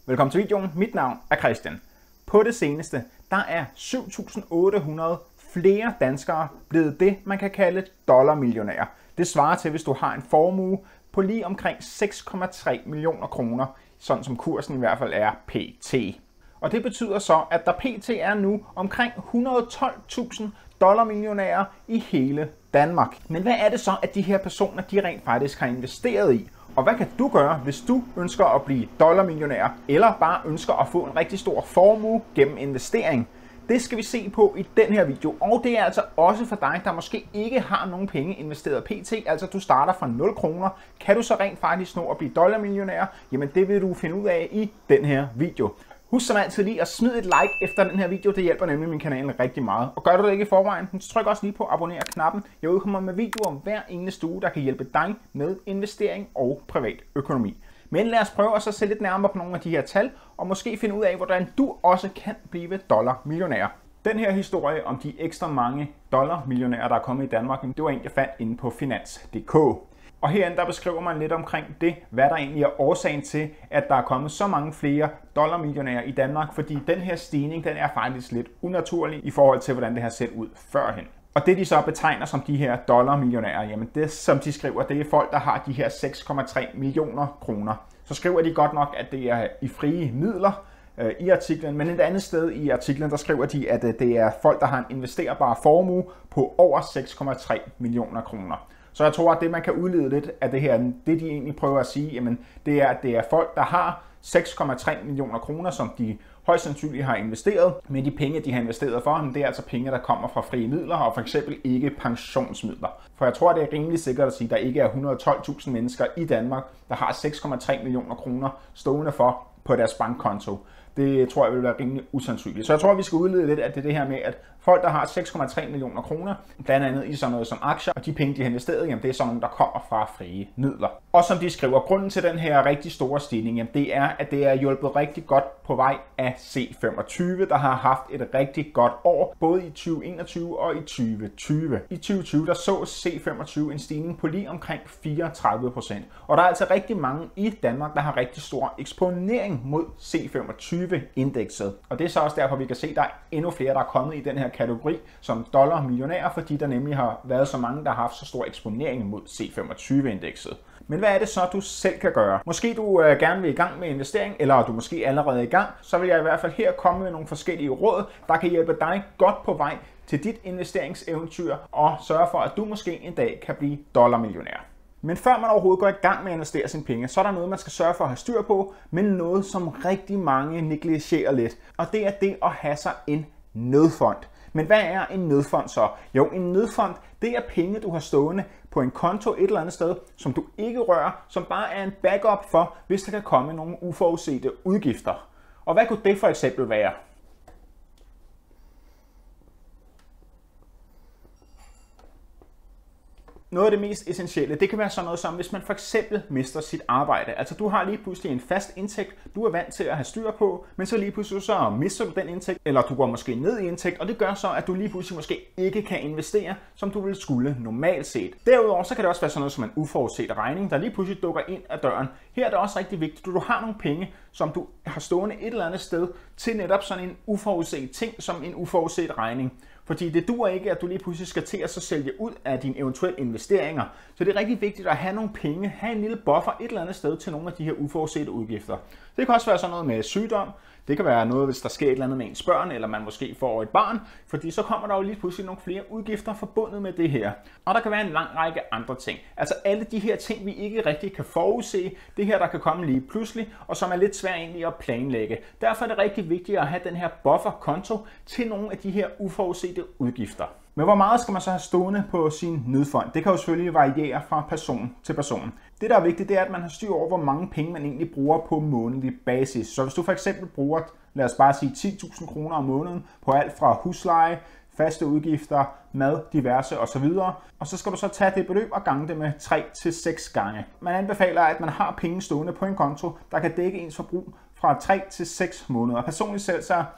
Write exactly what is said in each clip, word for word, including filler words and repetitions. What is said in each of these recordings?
Velkommen til videoen. Mit navn er Christian. På det seneste, der er syv tusind otte hundrede flere danskere blevet det, man kan kalde dollarmillionærer. Det svarer til, hvis du har en formue på lige omkring seks komma tre millioner kroner, sådan som kursen i hvert fald er pt. Og det betyder så, at der pt. Er nu omkring et hundrede og tolv tusind dollarmillionærer i hele Danmark. Men hvad er det så, at de her personer de rent faktisk har investeret i? Og hvad kan du gøre, hvis du ønsker at blive dollarmillionær, eller bare ønsker at få en rigtig stor formue gennem investering? Det skal vi se på i den her video, og det er altså også for dig, der måske ikke har nogen penge investeret pt. Altså du starter fra nul kroner. Kan du så rent faktisk nå at blive dollarmillionær? Jamen det vil du finde ud af i den her video. Husk som altid lige at smide et like efter den her video, det hjælper nemlig min kanal rigtig meget. Og gør du det ikke i forvejen, så tryk også lige på abonner-knappen. Jeg udkommer med videoer hver eneste uge, der kan hjælpe dig med investering og privat økonomi. Men lad os prøve at så se lidt nærmere på nogle af de her tal, og måske finde ud af, hvordan du også kan blive dollarmillionær. Den her historie om de ekstra mange dollarmillionærer, der er kommet i Danmark, det var en, jeg fandt inde på finans punktum d k. Og herinde der beskriver man lidt omkring det, hvad der egentlig er årsagen til, at der er kommet så mange flere dollarmillionærer i Danmark, fordi den her stigning, den er faktisk lidt unaturlig i forhold til, hvordan det har set ud førhen. Og det de så betegner som de her dollarmillionærer, jamen det som de skriver, det er folk, der har de her seks komma tre millioner kroner. Så skriver de godt nok, at det er i frie midler øh, i artiklen, men et andet sted i artiklen, der skriver de, at det er folk, der har en investerbar formue på over seks komma tre millioner kroner. Så jeg tror, at det man kan udlede lidt af det her, det de egentlig prøver at sige, jamen, det er, at det er folk, der har seks komma tre millioner kroner, som de højst sandsynligt har investeret. Men de penge, de har investeret for, det er altså penge, der kommer fra frie midler, og for eksempel ikke pensionsmidler. For jeg tror, det er rimelig sikkert at sige, at der ikke er et hundrede og tolv tusind mennesker i Danmark, der har seks komma tre millioner kroner stående for på deres bankkonto. Det tror jeg vil være rimelig usandsynligt. Så jeg tror, vi skal udlede lidt af det, det her med, at folk, der har seks komma tre millioner kroner, blandt andet i sådan noget som aktier, og de penge, de har investeret, jamen, det er sådan nogle, der kommer fra frie midler. Og som de skriver, grunden til den her rigtig store stigning, jamen, det er, at det er hjulpet rigtig godt på vej af C femogtyve, der har haft et rigtig godt år, både i tyve enogtyve og i tyve tyve. I tyve tyve, der så C femogtyve en stigning på lige omkring fireogtredive procent. Og der er altså rigtig mange i Danmark, der har rigtig stor eksponering mod C femogtyve-indekset. Og det er så også derfor, vi kan se, at der er endnu flere, der er kommet i den her kategori som dollarmillionærer, fordi der nemlig har været så mange, der har haft så stor eksponering mod C femogtyve-indekset. Men hvad er det så, du selv kan gøre? Måske du øh, gerne vil i gang med investering, eller du måske allerede er i gang, så vil jeg i hvert fald her komme med nogle forskellige råd, der kan hjælpe dig godt på vej til dit investeringseventyr og sørge for, at du måske en dag kan blive dollarmillionær. Men før man overhovedet går i gang med at investere sine penge, så er der noget, man skal sørge for at have styr på, men noget, som rigtig mange negligerer lidt. Og det er det at have sig en nødfond. Men hvad er en nødfond så? Jo, en nødfond, det er penge, du har stående på en konto et eller andet sted, som du ikke rører, som bare er en backup for, hvis der kan komme nogle uforudsete udgifter. Og hvad kunne det for eksempel være? Noget af det mest essentielle, det kan være sådan noget som, hvis man for eksempel mister sit arbejde. Altså du har lige pludselig en fast indtægt, du er vant til at have styr på, men så lige pludselig så mister du den indtægt, eller du går måske ned i indtægt, og det gør så, at du lige pludselig måske ikke kan investere, som du ville skulle normalt set. Derudover så kan det også være sådan noget som en uforudset regning, der lige pludselig dukker ind ad døren. Her er det også rigtig vigtigt, at du har nogle penge, som du har stående et eller andet sted til netop sådan en uforudset ting som en uforudset regning. Fordi det duer ikke, at du lige pludselig skal til at så sælge ud af dine eventuelle investeringer. Så det er rigtig vigtigt at have nogle penge, have en lille buffer et eller andet sted til nogle af de her uforudsete udgifter. Det kan også være sådan noget med sygdom. Det kan være noget, hvis der sker et eller andet med ens børn, eller man måske får et barn, fordi så kommer der jo lige pludselig nogle flere udgifter forbundet med det her. Og der kan være en lang række andre ting. Altså alle de her ting, vi ikke rigtig kan forudse, det her, der kan komme lige pludselig, og som er lidt svært egentlig at planlægge. Derfor er det rigtig vigtigt at have den her bufferkonto til nogle af de her uforudsete udgifter. Men hvor meget skal man så have stående på sin nødfond? Det kan jo selvfølgelig variere fra person til person. Det, der er vigtigt, det er, at man har styr over, hvor mange penge man egentlig bruger på månedlig basis. Så hvis du for eksempel bruger, lad os bare sige ti tusind kroner om måneden på alt fra husleje, faste udgifter, mad, diverse osv. Og så skal du så tage det beløb og gange det med tre til seks gange. Man anbefaler, at man har penge stående på en konto, der kan dække ens forbrug fra tre til seks måneder. Personligt selv så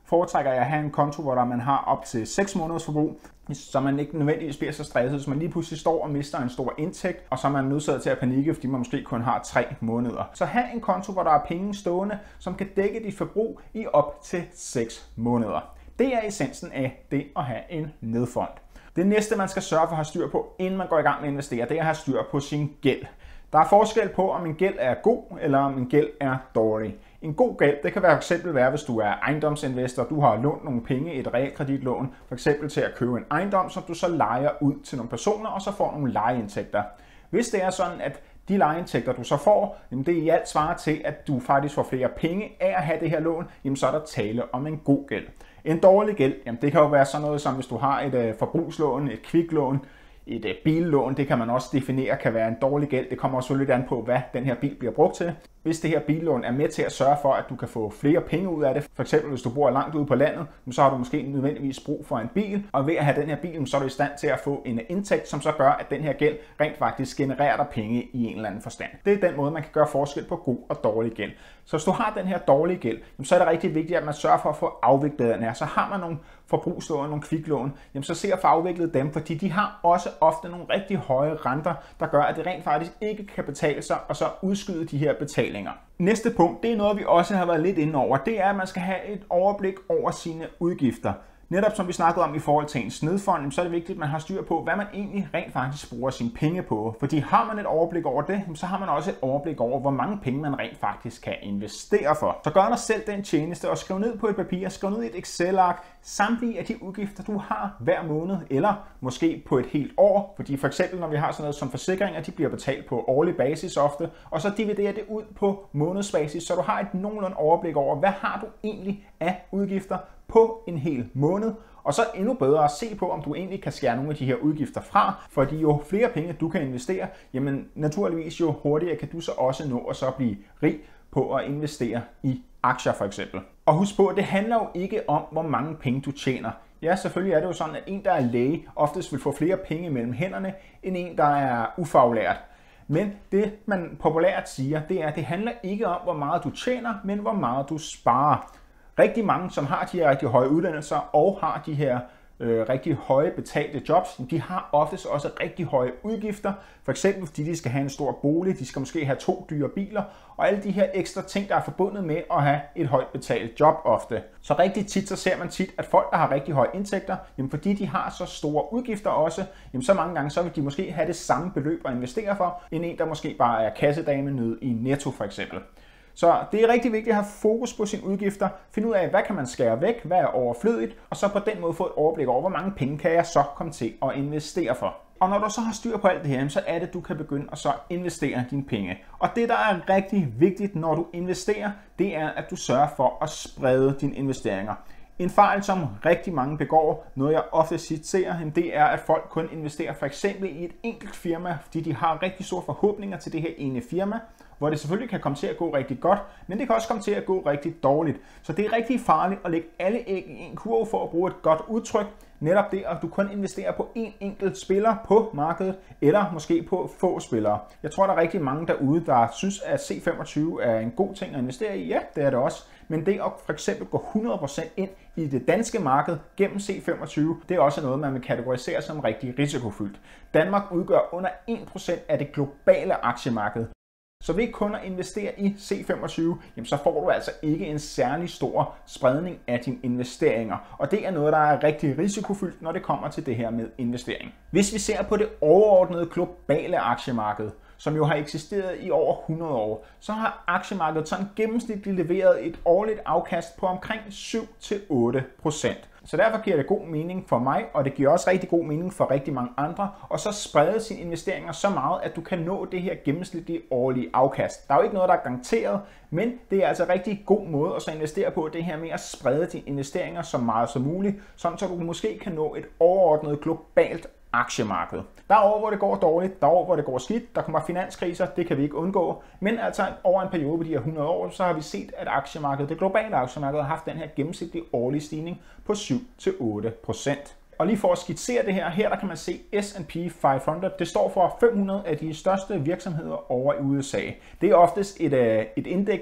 foretrækker jeg at have en konto, hvor der man har op til seks måneders forbrug, så man ikke nødvendigvis bliver så stresset, så man lige pludselig står og mister en stor indtægt, og så er man nødsaget til at panikke, fordi man måske kun har tre måneder. Så have en konto, hvor der er penge stående, som kan dække dit forbrug i op til seks måneder. Det er essensen af det at have en nedfond. Det næste, man skal sørge for at have styr på, inden man går i gang med at investere, det er at have styr på sin gæld. Der er forskel på, om en gæld er god, eller om en gæld er dårlig. En god gæld, det kan for eksempel være, hvis du er ejendomsinvestor, du har lånt nogle penge i et realkreditlån, for eksempel til at købe en ejendom, som du så lejer ud til nogle personer, og så får nogle lejeindtægter. Hvis det er sådan, at de lejeindtægter, du så får, det i alt svarer til, at du faktisk får flere penge af at have det her lån, jamen så er der tale om en god gæld. En dårlig gæld, jamen det kan jo være sådan noget som, hvis du har et øh, forbrugslån, et kviklån, et øh, billån, det kan man også definere, kan være en dårlig gæld. Det kommer også lidt an på, hvad den her bil bliver brugt til. Hvis det her billån er med til at sørge for, at du kan få flere penge ud af det, for eksempel hvis du bor langt ude på landet, så har du måske nødvendigvis brug for en bil, og ved at have den her bil, så er du i stand til at få en indtægt, som så gør, at den her gæld rent faktisk genererer dig penge i en eller anden forstand. Det er den måde, man kan gøre forskel på god og dårlig gæld. Så hvis du har den her dårlige gæld, så er det rigtig vigtigt, at man sørger for at få afviklet den her. Så har man nogle forbrugslån, nogle kviklån, så se at få afviklet dem, fordi de har også ofte nogle rigtig høje renter, der gør, at det rent faktisk ikke kan betale sig, og så udskyde de her betalinger. Næste punkt, det er noget, vi også har været lidt inde over, det er, at man skal have et overblik over sine udgifter. Netop som vi snakkede om i forhold til en snedfond, så er det vigtigt, at man har styr på, hvad man egentlig rent faktisk bruger sine penge på. Fordi har man et overblik over det, så har man også et overblik over, hvor mange penge man rent faktisk kan investere for. Så gør dig selv den tjeneste og skriv ned på et papir, skriv ned i et Excel-ark, samtlige af de udgifter, du har hver måned, eller måske på et helt år. Fordi for eksempel, når vi har sådan noget som forsikringer, de bliver betalt på årlig basis ofte, og så dividerer det ud på månedsbasis, så du har et nogenlunde overblik over, hvad har du egentlig af udgifter på en hel måned, og så endnu bedre at se på, om du egentlig kan skære nogle af de her udgifter fra, fordi jo flere penge du kan investere, jamen naturligvis jo hurtigere kan du så også nå at så blive rig på at investere i aktier for eksempel. Og husk på, at det handler jo ikke om, hvor mange penge du tjener. Ja, selvfølgelig er det jo sådan, at en, der er læge, oftest vil få flere penge mellem hænderne, end en, der er ufaglært. Men det, man populært siger, det er, at det handler ikke om, hvor meget du tjener, men hvor meget du sparer. Rigtig mange, som har de her rigtig høje uddannelser og har de her øh, rigtig høje betalte jobs, de har oftest også rigtig høje udgifter. For eksempel fordi de skal have en stor bolig, de skal måske have to dyre biler, og alle de her ekstra ting, der er forbundet med at have et højt betalt job ofte. Så rigtig tit, så ser man tit, at folk, der har rigtig høje indtægter, jamen fordi de har så store udgifter også, jamen så mange gange, så vil de måske have det samme beløb at investere for, end en, der måske bare er kassedame nede i Netto for eksempel. Så det er rigtig vigtigt at have fokus på sine udgifter, finde ud af, hvad kan man skære væk, hvad er overflødigt, og så på den måde få et overblik over, hvor mange penge kan jeg så komme til at investere for. Og når du så har styr på alt det her, så er det, at du kan begynde at så investere dine penge. Og det, der er rigtig vigtigt, når du investerer, det er, at du sørger for at sprede dine investeringer. En fejl, som rigtig mange begår, noget jeg ofte ser, det er, at folk kun investerer for eksempel i et enkelt firma, fordi de har rigtig store forhåbninger til det her ene firma, hvor det selvfølgelig kan komme til at gå rigtig godt, men det kan også komme til at gå rigtig dårligt. Så det er rigtig farligt at lægge alle æg i en kurv for at bruge et godt udtryk. Netop det, at du kun investerer på én enkelt spiller på markedet, eller måske på få spillere. Jeg tror, der er rigtig mange derude, der synes, at C femogtyve er en god ting at investere i. Ja, det er det også. Men det at for eksempel gå hundrede procent ind i det danske marked gennem C femogtyve, det er også noget, man vil kategorisere som rigtig risikofyldt. Danmark udgør under en procent af det globale aktiemarked. Så ved kun at investere i C femogtyve, jamen så får du altså ikke en særlig stor spredning af dine investeringer. Og det er noget, der er rigtig risikofyldt, når det kommer til det her med investering. Hvis vi ser på det overordnede globale aktiemarked, som jo har eksisteret i over hundrede år, så har aktiemarkedet sådan gennemsnitligt leveret et årligt afkast på omkring syv til otte procent. Så derfor giver det god mening for mig, og det giver også rigtig god mening for rigtig mange andre, og så sprede sine investeringer så meget, at du kan nå det her gennemsnitlige årlige afkast. Der er jo ikke noget, der er garanteret, men det er altså en rigtig god måde at så investere på, det her med at sprede dine investeringer så meget som muligt, sådan så du måske kan nå et overordnet globalt aktiemarked. Der er år, hvor det går dårligt, der er år, hvor det går skidt, der kommer finanskriser, det kan vi ikke undgå, men altså over en periode på de her hundrede år, så har vi set, at aktiemarkedet, det globale aktiemarked, har haft den her gennemsnitlige årlige stigning på syv til otte procent. Og lige for at skitsere det her, her der kan man se S and P fem hundrede. Det står for fem hundrede af de største virksomheder over i U S A. Det er oftest et, et indeks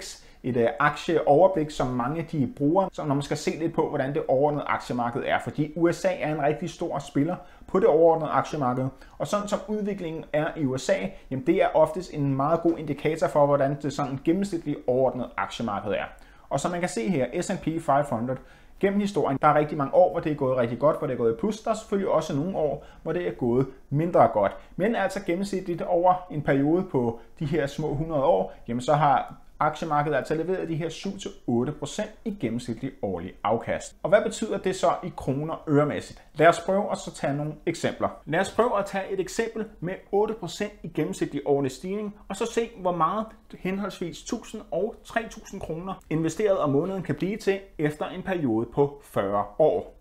et øh, aktieoverblik, som mange af de bruger, så når man skal se lidt på, hvordan det overordnede aktiemarked er. Fordi U S A er en rigtig stor spiller på det overordnede aktiemarked, og sådan som udviklingen er i U S A, jamen det er oftest en meget god indikator for, hvordan det sådan gennemsnitlige overordnede aktiemarked er. Og som man kan se her, S and P fem hundrede, gennem historien, der er rigtig mange år, hvor det er gået rigtig godt, hvor det er gået i plus. Der er selvfølgelig også nogle år, hvor det er gået mindre godt. Men altså gennemsnitligt over en periode på de her små hundrede år, jamen så har aktiemarkedet altså leveret de her syv til otte procent i gennemsnitlig årlig afkast. Og hvad betyder det så i kroner øremæssigt? Lad os prøve at så tage nogle eksempler. Lad os prøve at tage et eksempel med otte procent i gennemsnitlig årlig stigning, og så se, hvor meget henholdsvis tusind og tre tusind kroner investeret om måneden kan blive til efter en periode på fyrre år.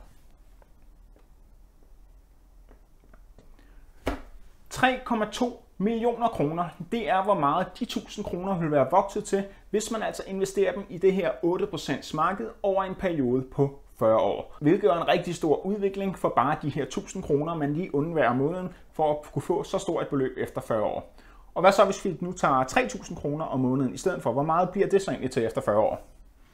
tre komma to millioner kroner, det er hvor meget de tusind kroner vil være vokset til, hvis man altså investerer dem i det her otte procent marked over en periode på fyrre år. Hvilket er en rigtig stor udvikling for bare de her tusind kroner, man lige undværer måneden for at kunne få så stort et beløb efter fyrre år. Og hvad så hvis vi nu tager tre tusind kroner om måneden i stedet for? Hvor meget bliver det så egentlig til efter fyrre år?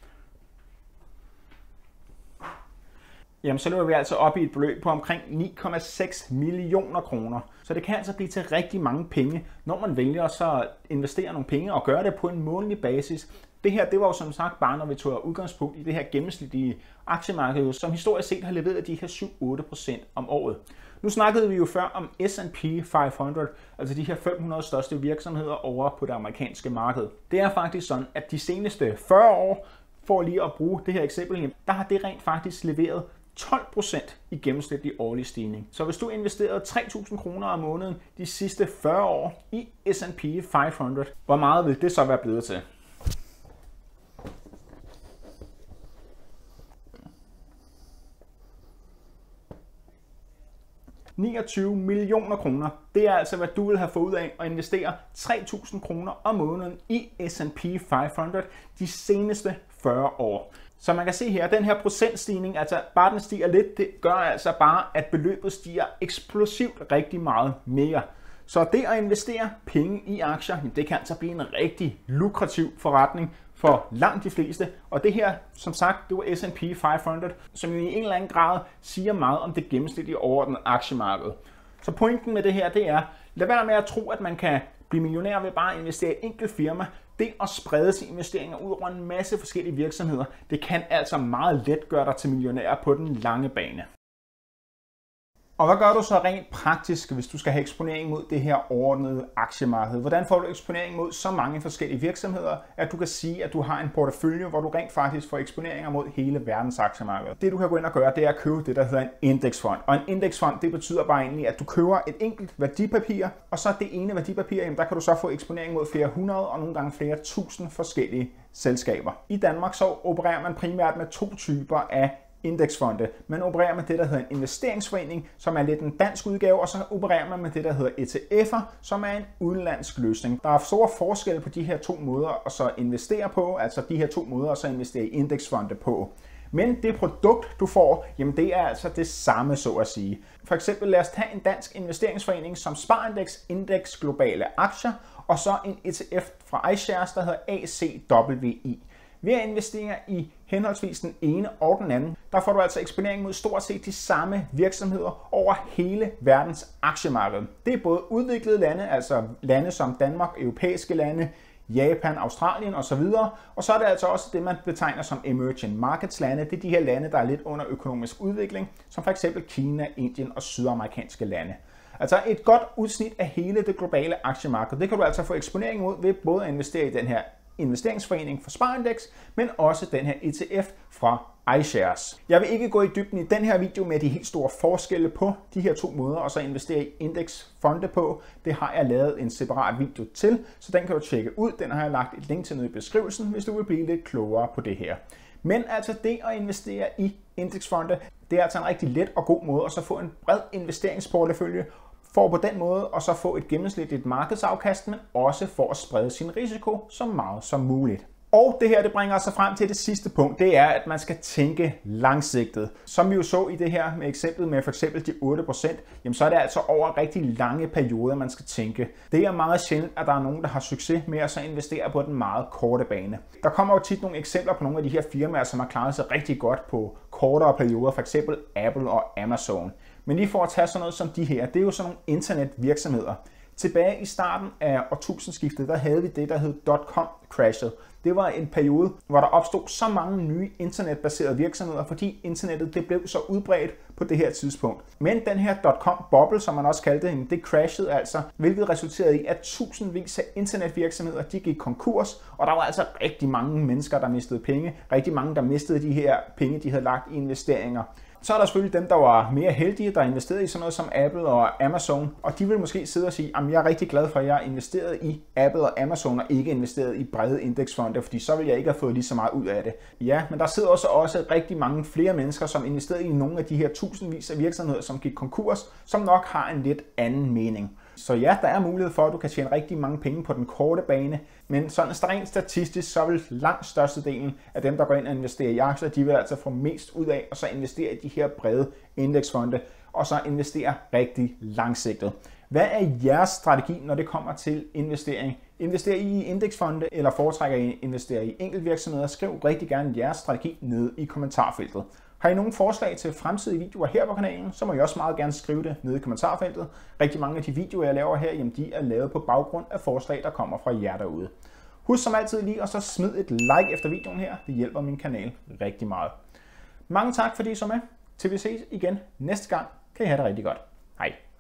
Jamen så løber vi altså op i et beløb på omkring ni komma seks millioner kroner. Så det kan altså blive til rigtig mange penge, når man vælger så at investere nogle penge og gøre det på en månedlig basis. Det her, det var jo som sagt bare, når vi tog udgangspunkt i det her gennemsnitlige aktiemarked, som historisk set har leveret de her syv til otte procent om året. Nu snakkede vi jo før om S and P fem hundrede, altså de her fem hundrede største virksomheder over på det amerikanske marked. Det er faktisk sådan, at de seneste fyrre år, for lige at bruge det her eksempel, der har det rent faktisk leveret tolv procent i gennemsnitlig årlig stigning. Så hvis du investerede tre tusind kroner om måneden de sidste fyrre år i S and P fem hundrede, hvor meget vil det så være blevet til? niogtyve millioner kroner. Det er altså, hvad du vil have fået ud af at investere tre tusind kroner om måneden i S and P fem hundrede de seneste fyrre år. Så man kan se her, at den her procentstigning, altså bare den stiger lidt, det gør altså bare, at beløbet stiger eksplosivt rigtig meget mere. Så det at investere penge i aktier, det kan altså blive en rigtig lukrativ forretning for langt de fleste. Og det her, som sagt, det var S and P fem hundrede, som jo i en eller anden grad siger meget om det gennemsnitlige overordnede aktiemarked. Så pointen med det her, det er, lad være med at tro, at man kan blive millionær ved bare at investere i et enkelt firma. Det at sprede sine investeringer ud over en masse forskellige virksomheder, det kan altså meget let gøre dig til millionær på den lange bane. Og hvad gør du så rent praktisk, hvis du skal have eksponering mod det her overordnede aktiemarked? Hvordan får du eksponering mod så mange forskellige virksomheder, at du kan sige, at du har en portefølje, hvor du rent faktisk får eksponeringer mod hele verdens aktiemarked? Det du kan gå ind og gøre, det er at købe det, der hedder en indeksfond. Og en indeksfond, det betyder bare egentlig, at du køber et enkelt værdipapir, og så det ene værdipapir, jamen der kan du så få eksponering mod flere hundrede og nogle gange flere tusind forskellige selskaber. I Danmark så opererer man primært med to typer af indeksfonde. Man opererer med det, der hedder en investeringsforening, som er lidt en dansk udgave, og så opererer man med det, der hedder E T F'er, som er en udenlandsk løsning. Der er store forskelle på de her to måder at så investere på, altså de her to måder at så investere i indeksfonde på. Men det produkt, du får, jamen det er altså det samme, så at sige. For eksempel lad os tage en dansk investeringsforening som Spareindex Index Globale Aktier, og så en E T F fra iShares, der hedder A C W I. Ved at investere i henholdsvis den ene og den anden, der får du altså eksponering mod stort set de samme virksomheder over hele verdens aktiemarked. Det er både udviklede lande, altså lande som Danmark, europæiske lande, Japan, Australien osv. Og så er det altså også det, man betegner som emerging markets lande. Det er de her lande, der er lidt under økonomisk udvikling, som for eksempel Kina, Indien og sydamerikanske lande. Altså et godt udsnit af hele det globale aktiemarked. Det kan du altså få eksponering mod ved både at investere i den her investeringsforening for Spareindex, men også den her E T F fra iShares. Jeg vil ikke gå i dybden i den her video med de helt store forskelle på de her to måder, og så investere i indeksfonde på. Det har jeg lavet en separat video til, så den kan du tjekke ud. Den har jeg lagt et link til nede i beskrivelsen, hvis du vil blive lidt klogere på det her. Men altså det at investere i indeksfonde, det er altså en rigtig let og god måde at så få en bred investeringsportefølje, for på den måde at så få et gennemsnitligt markedsafkast, men også for at sprede sin risiko så meget som muligt. Og det her, det bringer os så frem til det sidste punkt, det er, at man skal tænke langsigtet. Som vi jo så i det her med eksemplet med for eksempel de otte procent, jamen så er det altså over rigtig lange perioder, man skal tænke. Det er meget sjældent, at der er nogen, der har succes med at så investere på den meget korte bane. Der kommer jo tit nogle eksempler på nogle af de her firmaer, som har klaret sig rigtig godt på kortere perioder, for eksempel Apple og Amazon. Men lige for at tage sådan noget som de her, det er jo sådan nogle internetvirksomheder. Tilbage i starten af årtusindskiftet, der havde vi det, der hed dot-com-crashet. Det var en periode, hvor der opstod så mange nye internetbaserede virksomheder, fordi internettet det blev så udbredt på det her tidspunkt. Men den her dot-com-boble, som man også kaldte det, det crashede altså, hvilket resulterede i, at tusindvis af internetvirksomheder de gik konkurs, og der var altså rigtig mange mennesker, der mistede penge. Rigtig mange, der mistede de her penge, de havde lagt i investeringer. Så er der selvfølgelig dem, der var mere heldige, der investerede i sådan noget som Apple og Amazon, og de vil måske sidde og sige, at jeg er rigtig glad for, at jeg har investeret i Apple og Amazon og ikke investeret i brede indeksfonde, fordi så vil jeg ikke have fået lige så meget ud af det. Ja, men der sidder også, også rigtig mange flere mennesker, som investerede i nogle af de her tusindvis af virksomheder, som gik konkurs, som nok har en lidt anden mening. Så ja, der er mulighed for, at du kan tjene rigtig mange penge på den korte bane, men sådan rent statistisk, så vil langt størstedelen af dem, der går ind og investerer i aktier, de vil altså få mest ud af at så investere i de her brede indeksfonde, og så investere rigtig langsigtet. Hvad er jeres strategi, når det kommer til investering? Investerer I i indeksfonde, eller foretrækker I at investere i enkeltvirksomheder? Skriv rigtig gerne jeres strategi nede i kommentarfeltet. Har I nogle forslag til fremtidige videoer her på kanalen, så må I også meget gerne skrive det nede i kommentarfeltet. Rigtig mange af de videoer, jeg laver her, jamen de er lavet på baggrund af forslag, der kommer fra jer derude. Husk som altid lige at så smid et like efter videoen her. Det hjælper min kanal rigtig meget. Mange tak fordi I så med. Til vi ses igen næste gang. Kan I have det rigtig godt. Hej.